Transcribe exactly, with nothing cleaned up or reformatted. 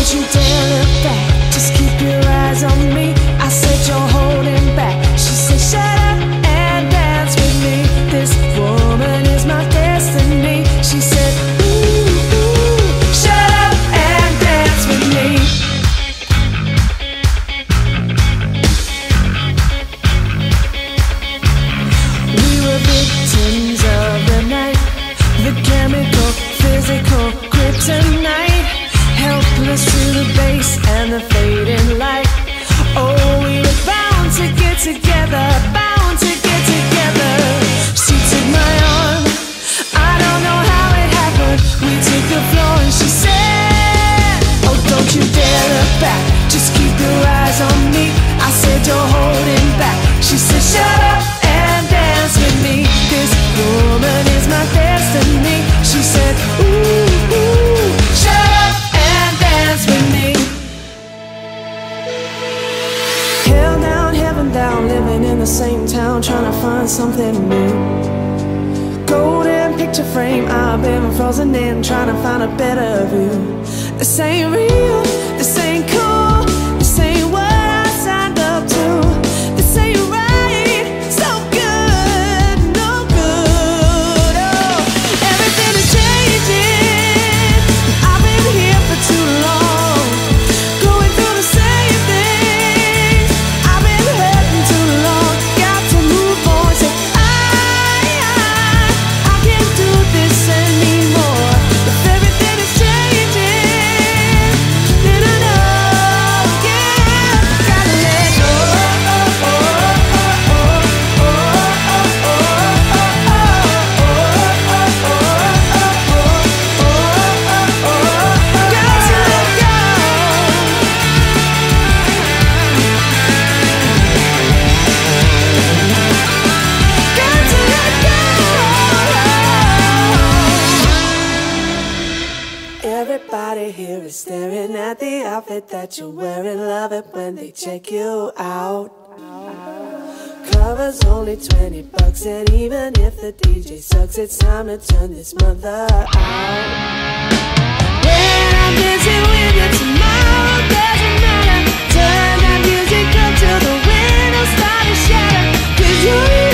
Don't you dare look back, just keep your eyes on me. I said you're holding back. She said shut up and dance with me. This woman is my destiny. She said ooh, ooh, shut up and dance with me. We were victims of the night, the chemical, physical kryptonite, helpless to the bass and the fading light. Oh, we were bound to get together, bound to get together. She took my arm, I don't know how it happened. We took the floor and she said, oh, don't you dare look back, just keep your eyes on me. I said you're holding back. She said shut up and dance with me. This woman is my destiny. She said ooh, ooh, shut up and dance with me. Hell down, heaven down, living in the same town, trying to find something new. Golden picture frame, I've been frozen in, trying to find a better view. This ain't real, this ain't cool, this ain't what I signed up to. This ain't right, so good, no good. Oh, everything is changing. I've been here for too long, going through the same things. I've been hurting too long, got to move on. Say I, I, I can't do this anymore. If everything is changing, then I know, yeah, gotta let go. Got to let go. Got to let go. Everybody here is staring at the outfit that you're wearing. Love it when they check you out. Cover's only twenty bucks, and even if the D J sucks, it's time to turn this mother out. When I'm dancing with you tomorrow, doesn't matter. Turn that music up till the windows start to shatter. 'Cause you're